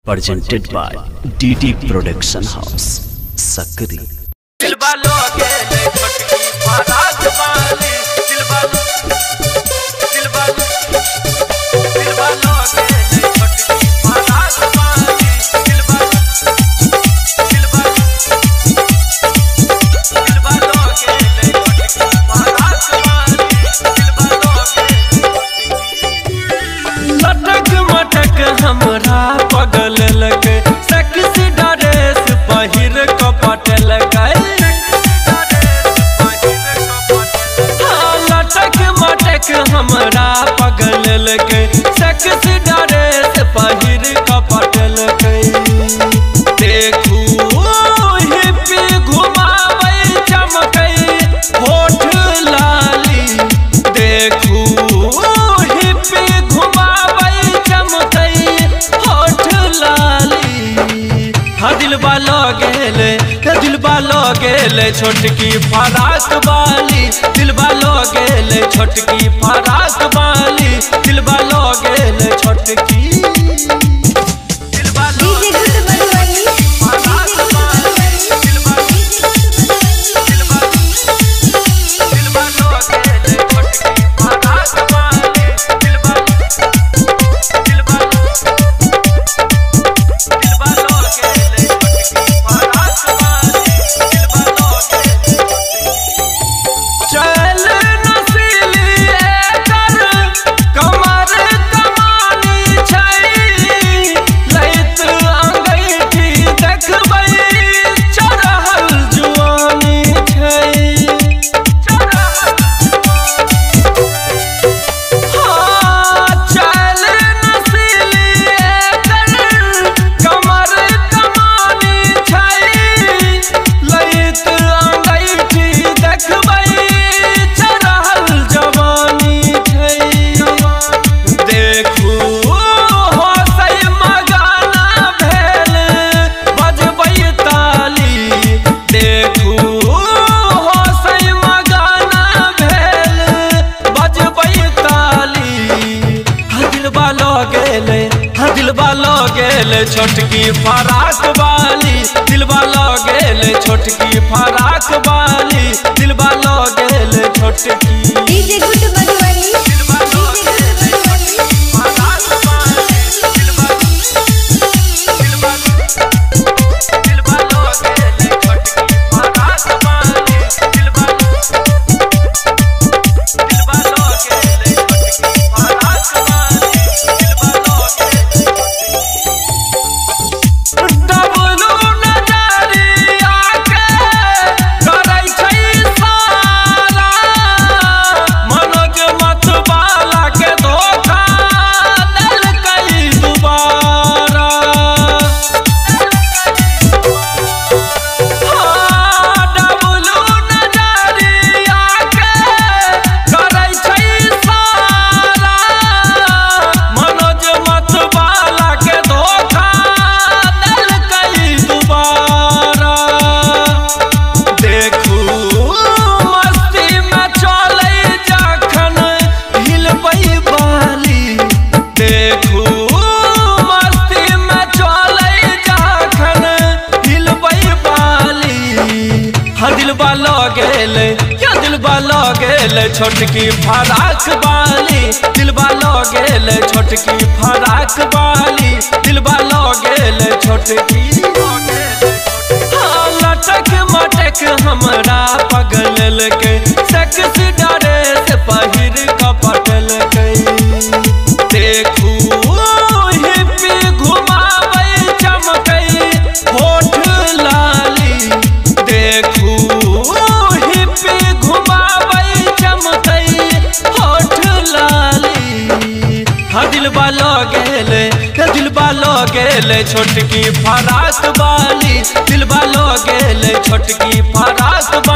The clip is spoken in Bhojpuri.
presented by DD Production House, Sakri. हमरा पगल लगे सेक्सी ड्रेस पहिर कपट लगे लटक मटक हमरा पगल लगे सेक्सी ड्रेस पहिर कपट लगे देखू हिप्पी घुमावे चमके होठ लाली देखू हिप्पी घुमावे चमके दिलबा गेले छोटकी फराक बाली दिलबा गेले छोटकी फराक बाली दिलबा गेले छोटकी गेले छोटकी फराक बाली दिलबा गेले छोटकी फराक बाली दिलबा गेले छोटकी दिलबा गेले छोटकी फराक बाली दिलबा गेले छोटकी फराक बाली दिलबा गेले छोटकी लटक मटक हमरा पगल लगे सेक्सी ड्रेस पहिर कपट लगे देखू हिप्पी घुमावे चमके होठ लाली देखू हिप्पी घुमावे चमके होठ लाली दिलबा गेले छोटकी फराक बाली दिलबा गेले छोटकी फराक बाली